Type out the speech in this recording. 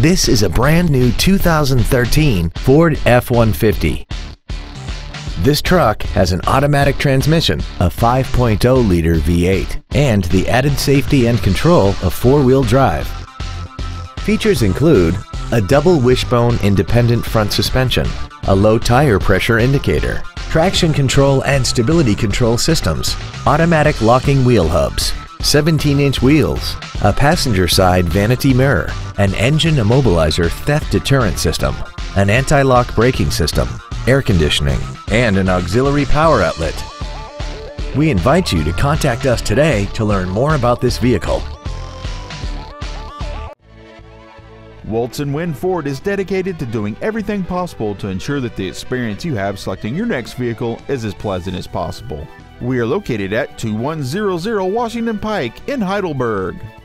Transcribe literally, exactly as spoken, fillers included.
This is a brand new two thousand thirteen Ford F one fifty. This truck has an automatic transmission, a five point oh liter V eight, and the added safety and control of four-wheel drive. Features include a double wishbone independent front suspension, a low tire pressure indicator, traction control and stability control systems, automatic locking wheel hubs, seventeen inch wheels, a passenger side vanity mirror, an engine immobilizer theft deterrent system, an anti-lock braking system, air conditioning, and an auxiliary power outlet. We invite you to contact us today to learn more about this vehicle. Woltz and Wind Ford is dedicated to doing everything possible to ensure that the experience you have selecting your next vehicle is as pleasant as possible. We are located at two one zero zero Washington Pike in Heidelberg.